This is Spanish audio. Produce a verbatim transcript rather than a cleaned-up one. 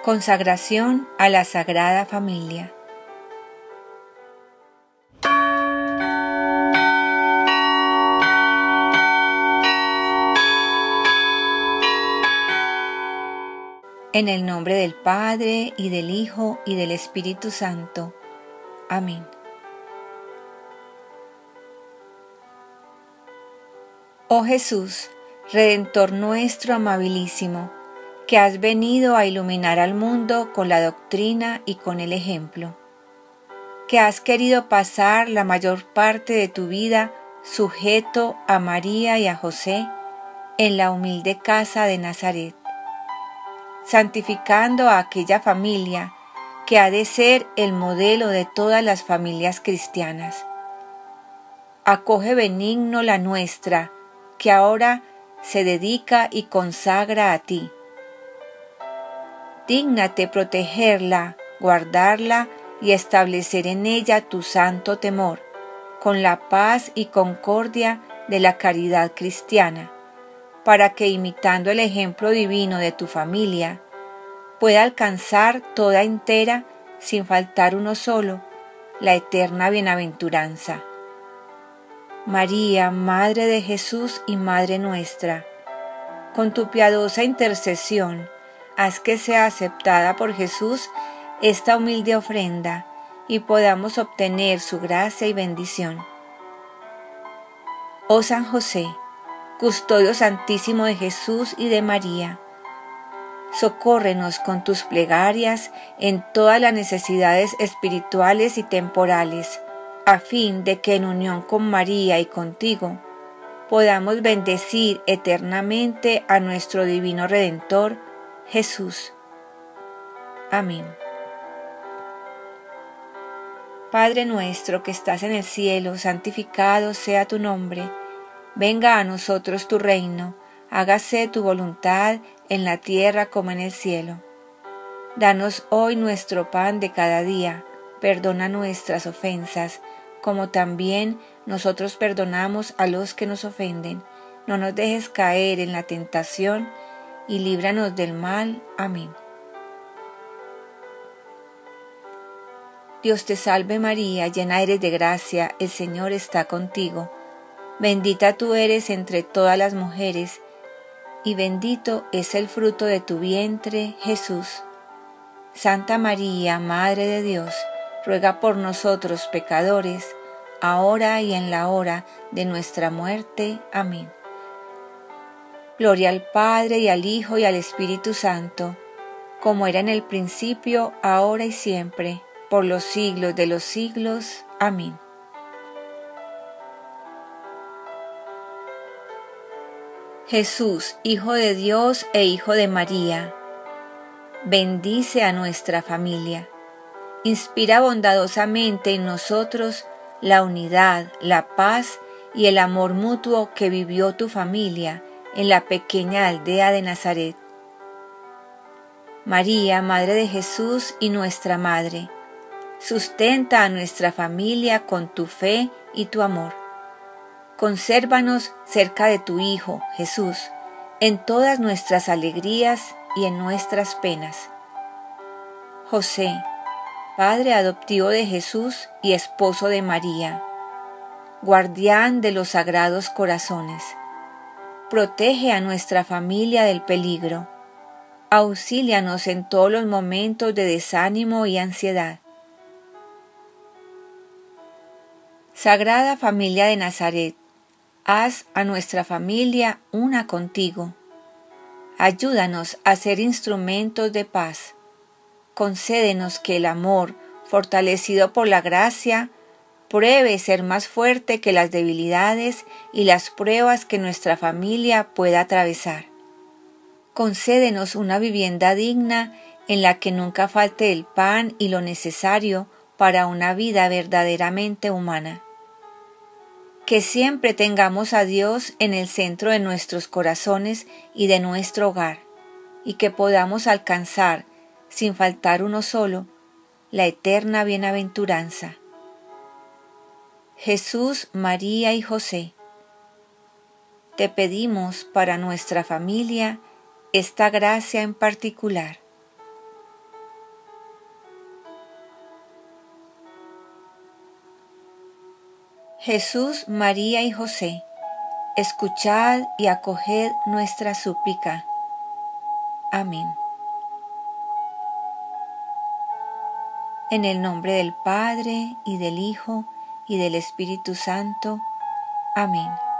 Consagración a la Sagrada Familia. En el nombre del Padre, y del Hijo, y del Espíritu Santo. Amén. Oh Jesús, Redentor nuestro amabilísimo, que has venido a iluminar al mundo con la doctrina y con el ejemplo, que has querido pasar la mayor parte de tu vida sujeto a María y a José en la humilde casa de Nazaret, santificando a aquella familia que ha de ser el modelo de todas las familias cristianas. Acoge benigno la nuestra, que ahora se dedica y consagra a ti. Dígnate protegerla, guardarla y establecer en ella tu santo temor, con la paz y concordia de la caridad cristiana, para que, imitando el ejemplo divino de tu familia, pueda alcanzar toda entera, sin faltar uno solo, la eterna bienaventuranza. María, Madre de Jesús y Madre nuestra, con tu piadosa intercesión, haz que sea aceptada por Jesús esta humilde ofrenda y podamos obtener su gracia y bendición. Oh San José, custodio santísimo de Jesús y de María, socórrenos con tus plegarias en todas las necesidades espirituales y temporales, a fin de que en unión con María y contigo podamos bendecir eternamente a nuestro divino Redentor, Jesús. Amén. Padre nuestro que estás en el cielo, santificado sea tu nombre. Venga a nosotros tu reino, hágase tu voluntad en la tierra como en el cielo. Danos hoy nuestro pan de cada día, perdona nuestras ofensas, como también nosotros perdonamos a los que nos ofenden. No nos dejes caer en la tentación, y líbranos del mal. Amén. Dios te salve María, llena eres de gracia, el Señor está contigo. Bendita tú eres entre todas las mujeres, y bendito es el fruto de tu vientre, Jesús. Santa María, Madre de Dios, ruega por nosotros pecadores, ahora y en la hora de nuestra muerte. Amén. Gloria al Padre, y al Hijo, y al Espíritu Santo, como era en el principio, ahora y siempre, por los siglos de los siglos. Amén. Jesús, Hijo de Dios e Hijo de María, bendice a nuestra familia. Inspira bondadosamente en nosotros la unidad, la paz y el amor mutuo que vivió tu familia en la pequeña aldea de Nazaret. María, Madre de Jesús y nuestra Madre, sustenta a nuestra familia con tu fe y tu amor. Consérvanos cerca de tu Hijo, Jesús, en todas nuestras alegrías y en nuestras penas. José, Padre adoptivo de Jesús y esposo de María, guardián de los sagrados corazones, protege a nuestra familia del peligro. Auxílianos en todos los momentos de desánimo y ansiedad. Sagrada Familia de Nazaret, haz a nuestra familia una contigo. Ayúdanos a ser instrumentos de paz. Concédenos que el amor, fortalecido por la gracia, pruebe ser más fuerte que las debilidades y las pruebas que nuestra familia pueda atravesar. Concédenos una vivienda digna en la que nunca falte el pan y lo necesario para una vida verdaderamente humana. Que siempre tengamos a Dios en el centro de nuestros corazones y de nuestro hogar, y que podamos alcanzar, sin faltar uno solo, la eterna bienaventuranza. Jesús, María y José, te pedimos para nuestra familia esta gracia en particular. Jesús, María y José, escuchad y acoged nuestra súplica. Amén. En el nombre del Padre, y del Hijo, y del Espíritu Santo. Amén.